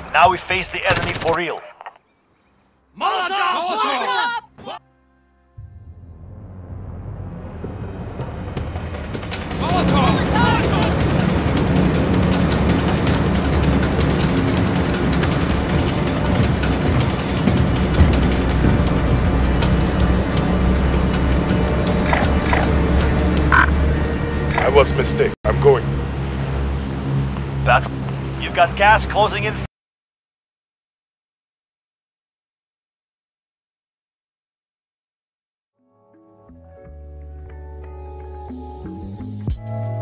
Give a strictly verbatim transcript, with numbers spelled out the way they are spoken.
Now we face the enemy for real. Molotov! Molotov! Molotov! I was a mistake. I'm going. Battle. You've got gas closing in.